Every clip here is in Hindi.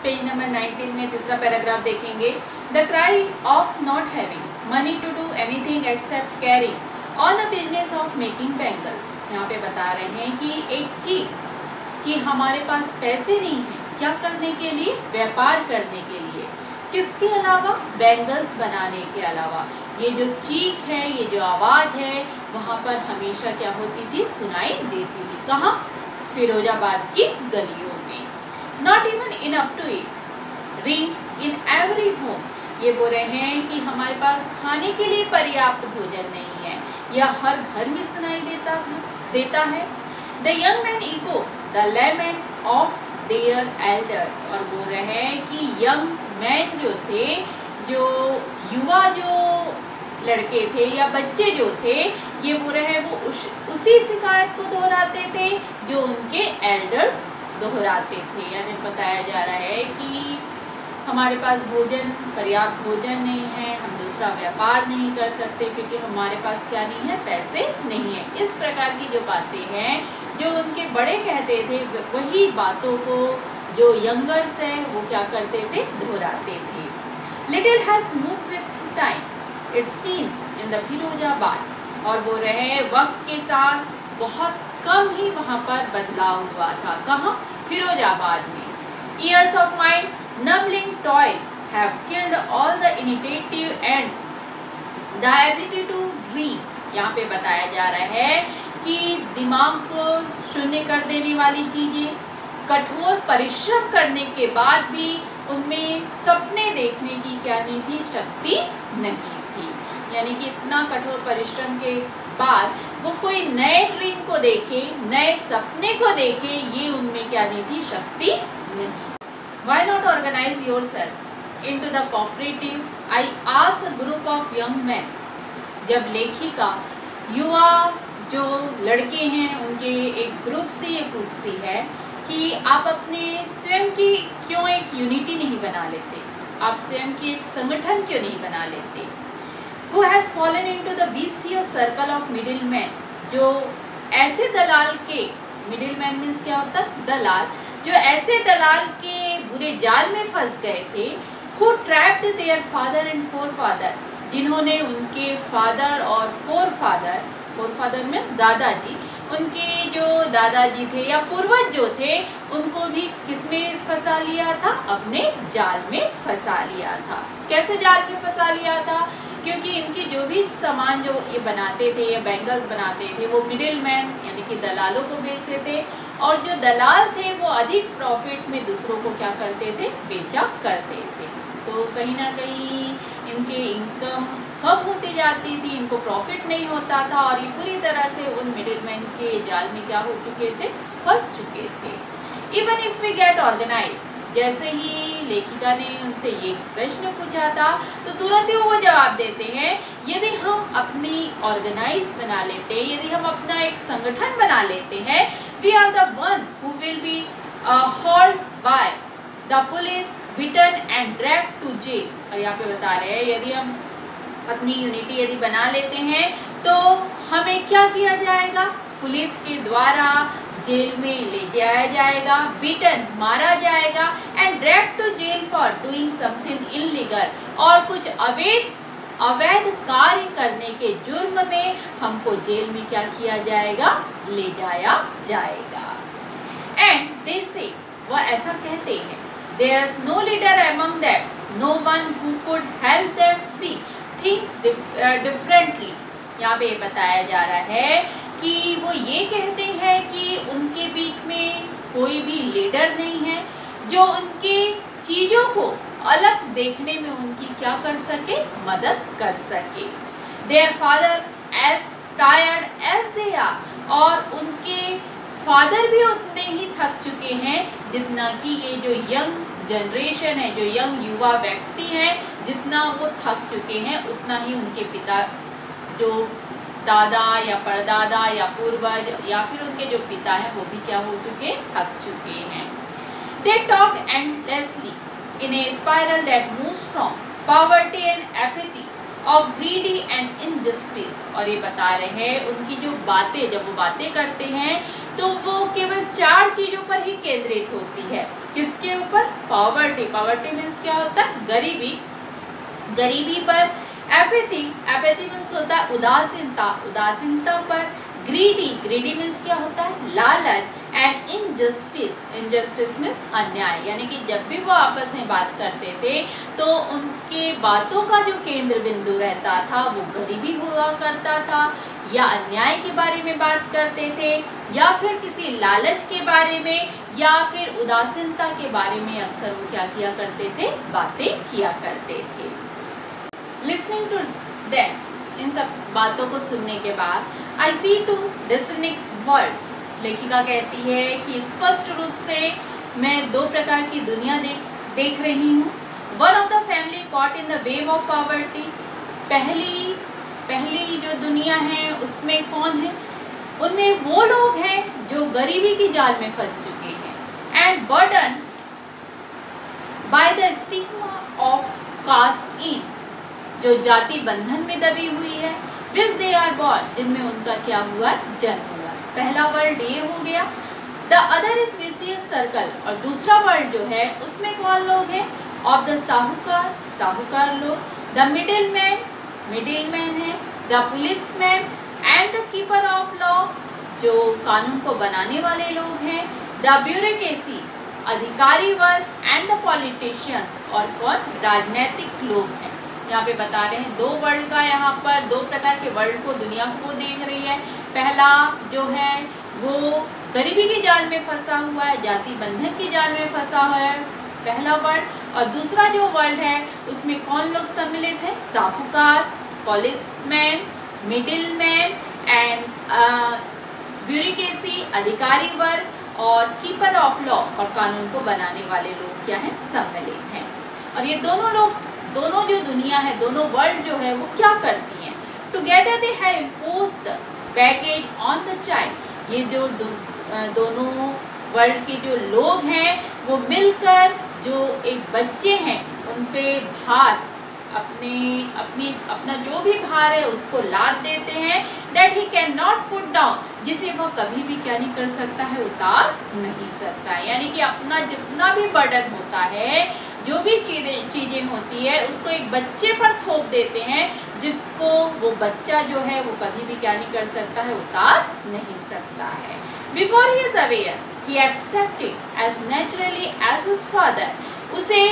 पेज नंबर 19 में तीसरा पैराग्राफ देखेंगे। The cry of not having money to do anything except carrying on the business of making bangles. यहाँ पे बता रहे हैं कि एक चीज कि हमारे पास पैसे नहीं हैं, क्या करने के लिए? व्यापार करने के लिए। किसके अलावा? बैंगल्स बनाने के अलावा। ये जो चीख है, ये जो आवाज़ है, वहाँ पर हमेशा क्या होती थी? सुनाई देती थी। कहाँ? फिरोजाबाद की गलियों में। Not even enough to eat rings in every home. ये बोल रहे हैं कि हमारे पास खाने के लिए पर्याप्त भोजन नहीं है, यह हर घर में सुनाई देता है। The young man echo the lament of their elders. और बोल रहे हैं कि यंग मैन जो थे, जो युवा जो लड़के थे या बच्चे जो थे, ये बोल रहे हैं वो उसी शिकायत को दोहराते थे जो उनके एल्डर्स दोहराते थे। यानी बताया जा रहा है कि हमारे पास भोजन, पर्याप्त भोजन नहीं है, हम दूसरा व्यापार नहीं कर सकते क्योंकि हमारे पास क्या नहीं है? पैसे नहीं है। इस प्रकार की जो बातें हैं जो उनके बड़े कहते थे, वही बातों को जो यंगर्स है वो क्या करते थे? दोहराते थे। Little has move with time it seems in the Firozabad. और वो रहे वक्त के साथ बहुत कम ही वहाँ पर बदलाव हुआ था। कहाँ? फिरोजाबाद में। Years of mind numbling toil have killed all the initiative and the ability to dream। यहाँ पे बताया जा रहा है कि दिमाग को शून्य कर देने वाली चीज़ें, कठोर परिश्रम करने के बाद भी उनमें सपने देखने की क्या नहीं थी? शक्ति नहीं थी। यानी कि इतना कठोर परिश्रम के बाद वो कोई नए ड्रीम को देखे, नए सपने को देखे, ये उनमें क्या नहीं थी? शक्ति नहीं। Why not organize yourself into the cooperative? I ask a group of young men। जब लेखिका युवा जो लड़के हैं उनके एक ग्रुप से ये पूछती है कि आप अपने स्वयं की क्यों एक यूनिटी नहीं बना लेते, आप स्वयं की एक संगठन क्यों नहीं बना लेते। Who has fallen into the vicious circle of middlemen। जो ऐसे दलाल के, मिडिलमैन मीन्स क्या होता है? दलाल। जो ऐसे दलाल के बुरे जाल में फंस गए थे। Who trapped their father and forefather। जिन्होंने उनके फादर और फोरफादर मीन्स दादाजी, उनके जो दादाजी थे या पूर्वज जो थे, उनको भी किसमें फंसा लिया था? अपने जाल में फंसा लिया था। कैसे जाल में फंसा लिया था? क्योंकि इनके जो भी सामान जो ये बनाते थे या बैंगल्स बनाते थे, वो मिडिलमैन यानी कि दलालों को बेचते थे, और जो दलाल थे वो अधिक प्रॉफिट में दूसरों को क्या करते थे? बेचा करते थे। तो कहीं ना कहीं इनके इनकम कम होती जाती थी, इनको प्रॉफिट नहीं होता था, और ये पूरी तरह से उन मिडिलमैन के जाल में क्या हो चुके थे? फंस चुके थे। Even if we get organise. जैसे ही लेखिका ने उनसे ये प्रश्न पूछा था तो तुरंत ही वो जवाब देते हैं, यदि हम अपनी ऑर्गेनाइज बना लेते, यदि हम अपना एक संगठन बना लेते हैं, we are the one who will be hold by the police, beaten and drag to jail. और यहाँ पे बता रहे हैं यदि हम अपनी यूनिटी यदि बना लेते हैं तो हमें क्या किया जाएगा? पुलिस के द्वारा जेल में ले जाया जाएगा, बीटन मारा जाएगा, and drag to jail for doing something illegal. और कुछ अवैध कार्य करने के जुर्म में हमको जेल में क्या किया जाएगा? ले जाया जाएगा। एंड दे से, वह ऐसा कहते हैं, there is no leader among them, no one who could help them see things differently. यहाँ पे बताया जा रहा है कि वो ये कहते हैं कि उनके बीच में कोई भी लीडर नहीं है जो उनके चीज़ों को अलग देखने में उनकी क्या कर सके? मदद कर सके। Their father as tired as they are. और उनके फादर भी उतने ही थक चुके हैं जितना कि ये जो यंग जनरेशन है, जो यंग युवा व्यक्ति हैं, जितना वो थक चुके हैं उतना ही उनके पिता, जो दादा या परदादा या पूर्वज या फिर उनके जो पिता हैं वो भी क्या हो चुके? थक चुके हैं। They talk endlessly in a spiral that moves from poverty and apathy of greedy and injustice. और ये बता रहे हैं उनकी जो बातें, जब वो बातें करते हैं तो वो केवल 4 चीज़ों पर ही केंद्रित होती है। किसके ऊपर? पॉवर्टी। पॉवर्टी मीन्स क्या होता है? गरीबी। गरीबी पर एपैथी। एपैथी मीन्स होता है उदासीनता। उदासीनता पर ग्रीडी। ग्रीडी मीन्स क्या होता है? लालच। And injustice. इनजस्टिस मीन्स अन्याय। यानी कि जब भी वो आपस में बात करते थे तो उनके बातों का जो केंद्र बिंदु रहता था वो गरीबी हुआ करता था, या अन्याय के बारे में बात करते थे, या फिर किसी लालच के बारे में, या फिर उदासीनता के बारे में अक्सर वो क्या किया करते थे? बातें किया करते थे। लिसनिंग टू दैम, इन सब बातों को सुनने के बाद, I see two distinct worlds, लेखिका कहती है कि स्पष्ट रूप से मैं दो प्रकार की दुनिया देख रही हूँ। One of the family caught in the wave of poverty, पहली जो दुनिया है उसमें कौन है? उनमें वो लोग हैं जो गरीबी की जाल में फंस चुके हैं। And burden by the stigma of caste in, जो जाति बंधन में दबी हुई है। विच दे आर बॉर्न, जिनमें उनका क्या हुआ? जन्म हुआ। पहला वर्ल्ड ये हो गया। The other is vicious circle, और दूसरा वर्ल्ड जो है उसमें कौन लोग हैं? ऑफ द साहूकार, साहूकार लोग। द मिडिलमैन है। The policeman and the keeper of law, जो कानून को बनाने वाले लोग हैं। द ब्यूरोक्रेसी, अधिकारी वर्ग। एंड द पॉलिटिशियंस, और कौन? राजनीतिक लोग हैं। यहाँ पे बता रहे हैं दो वर्ल्ड का, यहाँ पर दो प्रकार के वर्ल्ड को, दुनिया को देख रही है। पहला जो है वो गरीबी की जाल में फंसा हुआ है, जाति बंधन की जाल में फंसा हुआ है, पहला वर्ल्ड। और दूसरा जो वर्ल्ड है उसमें कौन लोग सम्मिलित है? साहूकार, पुलिसमैन, मिडिलमैन एंड ब्यूरोक्रेसी, अधिकारी वर्ग, और कीपर ऑफ लॉ, और कानून को बनाने वाले लोग क्या हैं? सम्मिलित हैं। और ये दोनों जो दुनिया है, दोनों वर्ल्ड जो है वो क्या करती हैं? Together they have imposed baggage on the child, ये जो दोनों वर्ल्ड के जो लोग हैं वो मिलकर जो एक बच्चे हैं उन पे भार, अपना जो भी भार है उसको लाद देते हैं। That he can not put down, जिसे वह कभी भी क्या नहीं कर सकता है? उतार नहीं सकता है। यानी कि अपना जितना भी बर्डन होता है, जो भी चीज़ें होती है, उसको एक बच्चे पर थोप देते हैं, जिसको वो बच्चा जो है वो कभी भी क्या नहीं कर सकता है? उतार नहीं सकता है। Before he is aware he accepted as naturally as his father, उसे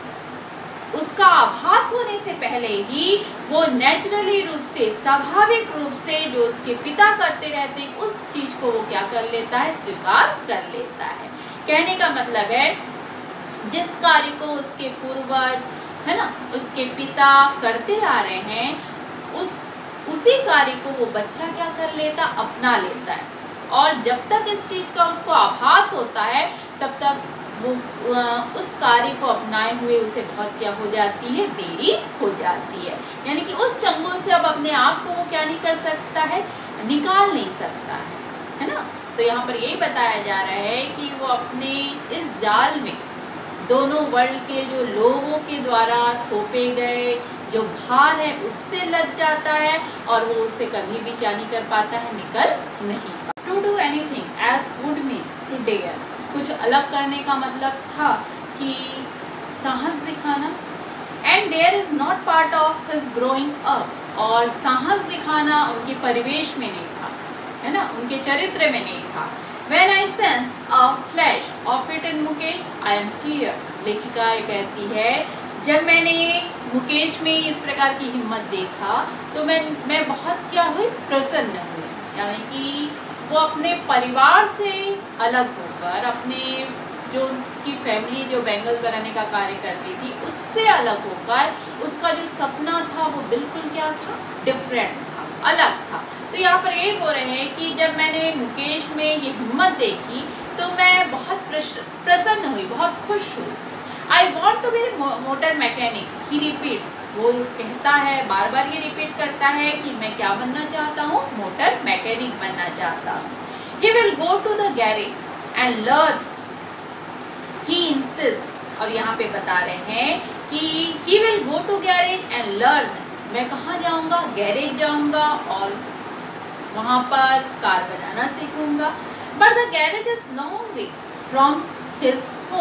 उसका आभास होने से पहले ही वो नेचुरली रूप से, स्वाभाविक रूप से जो उसके पिता करते रहते हैं उस चीज को वो क्या कर लेता है? स्वीकार कर लेता है। कहने का मतलब है जिस कार्य को उसके पूर्वज है ना, उसके पिता करते आ रहे हैं, उसी कार्य को वो बच्चा क्या कर लेता? अपना लेता है। और जब तक इस चीज का उसको आभास होता है तब तक वो उस कार्य को अपनाए हुए उसे बहुत क्या हो जाती है? देरी हो जाती है। यानी कि उस चंगुल से अब अपने आप को वो क्या नहीं कर सकता है? निकाल नहीं सकता है ना। तो यहाँ पर यही बताया जा रहा है कि वो अपने इस जाल में दोनों वर्ल्ड के जो लोगों के द्वारा थोपे गए जो भार है उससे लग जाता है, और वो उससे कभी भी क्या नहीं कर पाता है? निकल नहीं पाता। To do anything as would mean to dare, कुछ अलग करने का मतलब था कि साहस दिखाना। And dare is not part of his growing up, और साहस दिखाना उनके परिवेश में नहीं था, है ना, उनके चरित्र में नहीं था। When I sense a flash of it in Mukesh, I am cheered. लेखिका ये कहती है जब मैंने मुकेश में इस प्रकार की हिम्मत देखा तो मैं बहुत क्या हुई? प्रसन्न हुई। यानी कि वो अपने परिवार से अलग होकर, अपने जो उनकी फैमिली जो बैंगल्स बनाने का कार्य करती थी उससे अलग होकर, उसका जो सपना था वो बिल्कुल क्या था? डिफरेंट था, अलग था। तो यहाँ पर ये बोल रहे हैं कि जब मैंने मुकेश में ये हिम्मत देखी तो मैं बहुत प्रसन्न हुई, बहुत खुश हुई। I want to be motor mechanic, he repeats, वो कहता है, बार बार ये रिपीट करता है कि मैं क्या बनना चाहता हूँ? मोटर मैकेनिक बनना चाहता हूँ। He will go to the garage and learn, he insist, और यहाँ पे बता रहे हैं कि he will go to garage and learn, मैं कहाँ जाऊँगा? गैरेज जाऊँगा और वहाँ पर कार बनाना सीखूंगा। But the garage is long way from his home,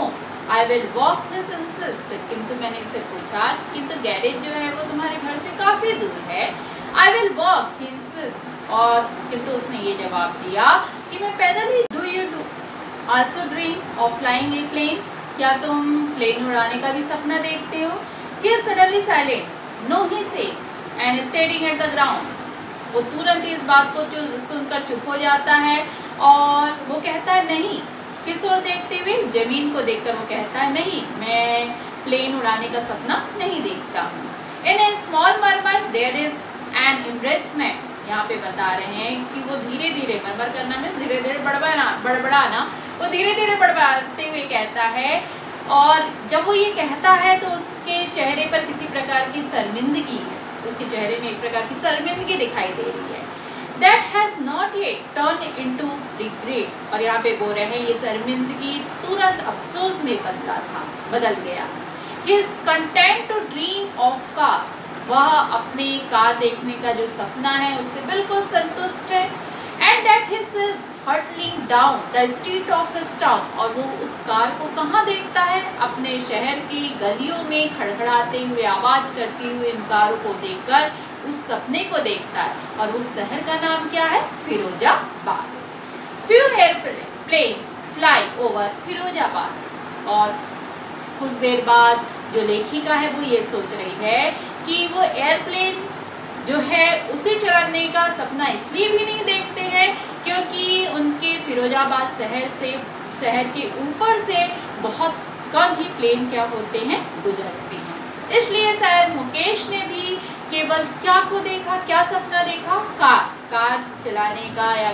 I will walk his insist, किंतु मैंने इससे पूछा किंतु गैरेज जो है वो तुम्हारे घर से काफ़ी दूर है। I will walk he insist, और किंतु उसने ये जवाब दिया कि मैं पैदल ही। Do you do also dream of flying a plane, क्या तुम प्लेन उड़ाने का भी सपना देखते हो? He is suddenly silent, no he says and staring at the ground, वो तुरंत इस बात को सुनकर चुप हो जाता है और वो कहता है नहीं। किस ओर देखते हुए? जमीन को देखकर वो कहता है नहीं, मैं प्लेन उड़ाने का सपना नहीं देखता हूँ। In a small murmur there is an embarrassment, यहाँ पे बता रहे हैं कि वो धीरे धीरे, मरमर करना मीन्स धीरे धीरे बड़बड़ाना, वो धीरे धीरे बड़बड़ाते हुए कहता है, और जब वो ये कहता है तो उसके चेहरे पर किसी प्रकार की शर्मिंदगी है, उसके चेहरे में एक प्रकार की शर्मिंदगी दिखाई दे रही है। That has not yet turned into regret, और यहाँ पे बोल रहे हैं ये शर्मिंदगी तुरंत अफसोस में बदल गया। He is content to dream of car, वह अपने कार देखने का जो सपना है उससे बिल्कुल संतुष्ट है। And that he is hurtling down the street of his town, और वो उस कार को कहाँ देखता है? अपने शहर की गलियों में खड़खड़ाते हुए, आवाज करती हुए इन कारों को देखकर उस सपने को देखता है, और उस शहर का नाम क्या है? Firozabad. Few airplanes fly over Firozabad, और कुछ देर बाद जो लेखिका है वो ये सोच रही है कि वो एयरप्लेन जो है उसे चलाने का सपना इसलिए भी नहीं देखते हैं क्योंकि उनके फिरोजाबाद शहर के ऊपर से बहुत कम ही प्लेन क्या होते हैं, गुजरते हैं। इसलिए शायद मुकेश ने भी केवल क्या को देखा, क्या सपना देखा? कार चलाने का या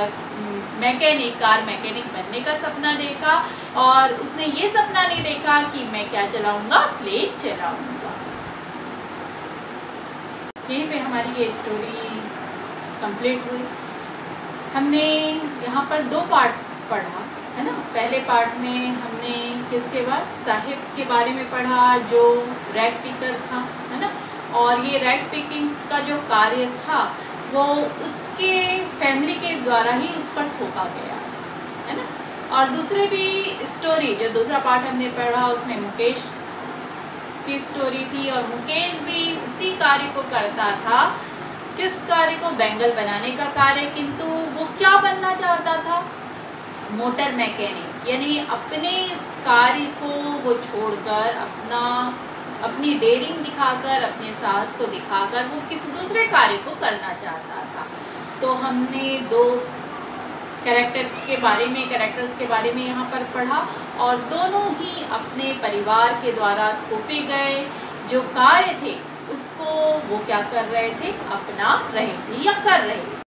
कार मैकेनिक बनने का सपना देखा, और उसने ये सपना नहीं देखा कि मैं क्या चलाऊंगा, प्लेन चलाऊंगा। यहीं पे हमारी ये स्टोरी कंप्लीट हुई। हमने यहाँ पर 2 पार्ट पढ़ा है ना। पहले पार्ट में हमने किसके बाद? साहिब के बारे में पढ़ा जो रैग पिकर था, है ना। और ये रैग पिकिंग का जो कार्य था वो उसके फैमिली के द्वारा ही उस पर थोपा गया, है ना। और दूसरी भी स्टोरी, जो दूसरा पार्ट हमने पढ़ा उसमें मुकेश की स्टोरी थी, और मुकेश भी उसी कार्य को करता था। किस कार्य को? बैंगल बनाने का कार्य। किंतु वो क्या बनना चाहता था? Motor mechanic. यानी अपने इस कार्य को वो छोड़कर अपनी डेयरिंग दिखाकर, अपने साहस को दिखाकर वो किसी दूसरे कार्य को करना चाहता था। तो हमने 2 कैरेक्टर्स के बारे में यहाँ पर पढ़ा, और दोनों ही अपने परिवार के द्वारा थोपे गए जो कार्य थे उसको वो क्या कर रहे थे? अपना रहे थे या कर रहे थे।